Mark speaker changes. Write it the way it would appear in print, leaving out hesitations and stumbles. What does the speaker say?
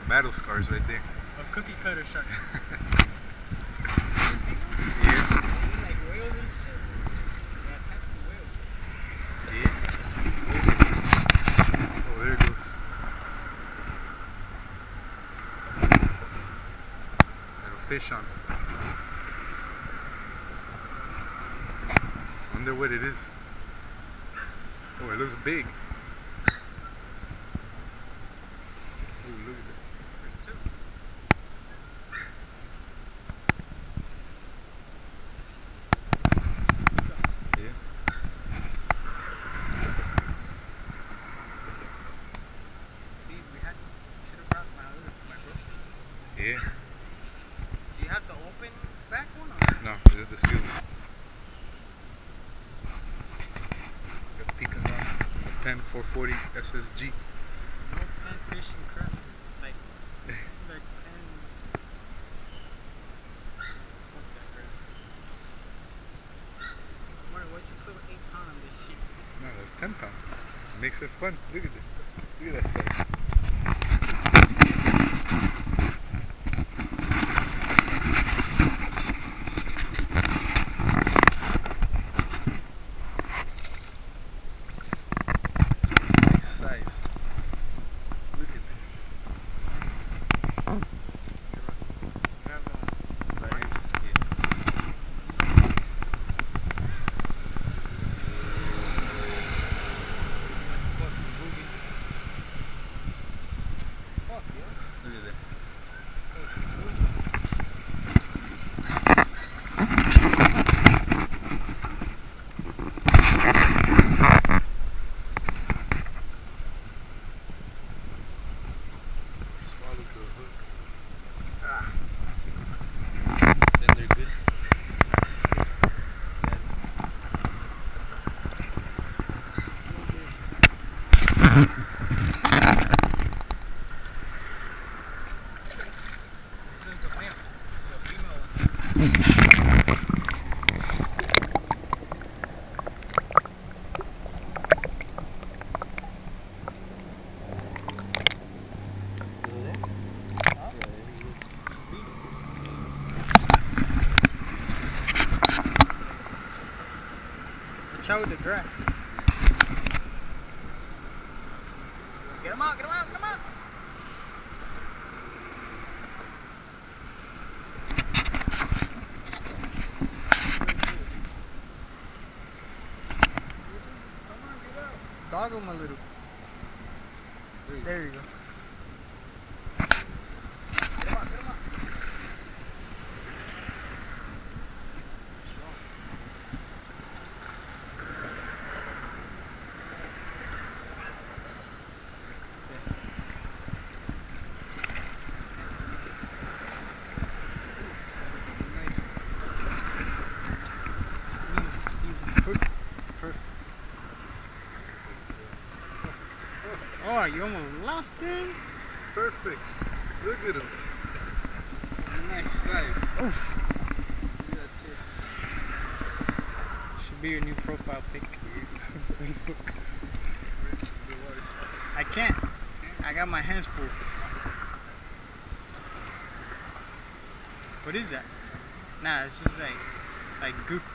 Speaker 1: battle scars right there.
Speaker 2: A cookie cutter shark.
Speaker 1: Yeah.
Speaker 2: Like whales and shit. They're attached to whales.
Speaker 1: Yeah. Oh, there it goes. Little fish on. Wonder what it is. Oh, it looks big. Oh, look at that.
Speaker 2: There's two.
Speaker 1: Yeah.
Speaker 2: See, we should have brought my bro.
Speaker 1: Yeah.
Speaker 2: Do you have the open back one or?
Speaker 1: No, this is the seal one. Got the Peacock on. The Penn 440 SSG.
Speaker 2: No Penn fishing crap. Like Penn. Fuck that crap. Why, why'd you put 8 pounds on this shit?
Speaker 1: No, that's 10 pounds. It makes it fun. Look at this. Look at that size.
Speaker 2: Watch out with the grass. Get him out, get him out, get him out! Come on, get out. Dog him a little. There you go. Get him out, get him out. Oh, you almost lost him.
Speaker 1: Perfect. Look at him.
Speaker 2: Nice size. Oof. Should be your new profile pic on Facebook. I can't. I got my hands full. What is that? Nah, it's just like goop.